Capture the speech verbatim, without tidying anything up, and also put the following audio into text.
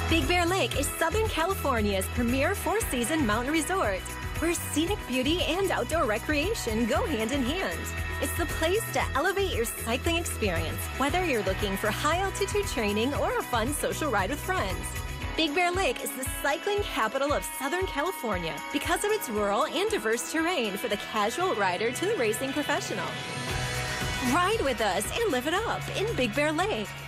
Big Bear Lake is Southern California's premier four-season mountain resort, where scenic beauty and outdoor recreation go hand in hand. It's the place to elevate your cycling experience, whether you're looking for high-altitude training or a fun social ride with friends. Big Bear Lake is the cycling capital of Southern California because of its rural and diverse terrain for the casual rider to the racing professional. Ride with us and live it up in Big Bear Lake.